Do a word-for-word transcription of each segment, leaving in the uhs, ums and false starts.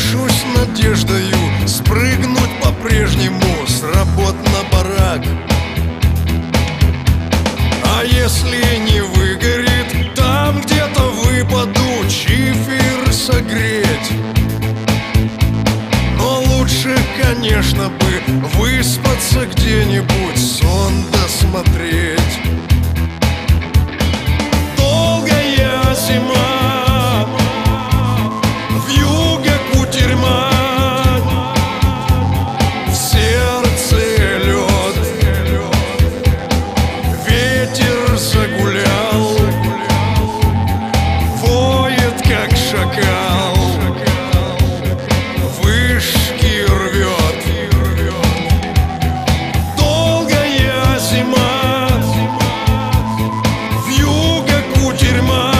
Тешусь надеждою спрыгнуть по-прежнему с работ на барак. А если не выгорит, там где-то выпаду чифер согреть. Но лучше, конечно бы, выспаться где-нибудь, сон досмотреть. Долгая зима, вьюга кутерьма, в сердце лед, ветер загулял, воет как шакал, вышки рвет. Долгая зима, вьюга кутерьма,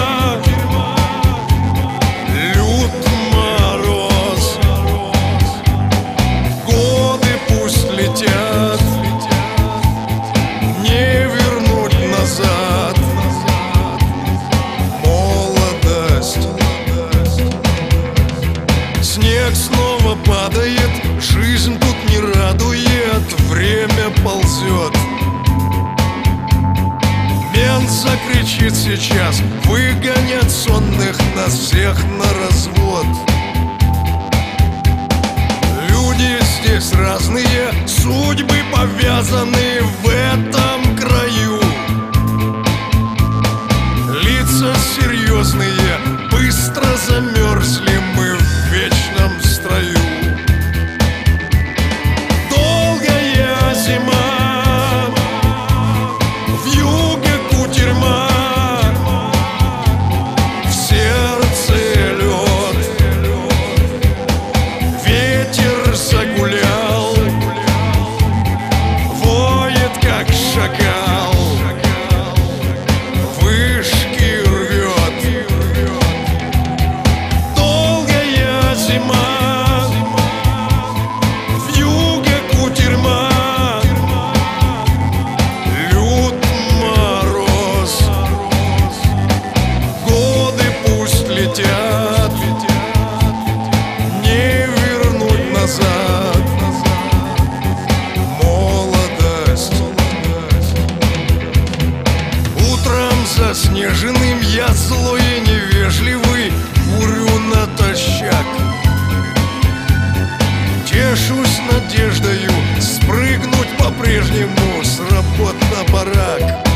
лют мороз, годы пусть летят, не вернуть назад молодость. Снег снова падает, жизнь тут не радует, время ползет. Мент закричит сейчас, выгонят сонных нас всех на развод. Люди здесь разные, судьбы повязаны в этом краю. Лица серьезные, быстро замерзли мы в вечном строю. Долгая зима, вьюга кутерьма, в сердце лед, ветер загулял, воет как шакал, вышки рвет. Долгая зима, вьюга кутерьма, лют мороз, годы пусть летят, не вернуть назад молодость. Утром заснеженным я злой и невежливый курю натощак. Тешусь надеждою спрыгнуть по-прежнему с работ на барак.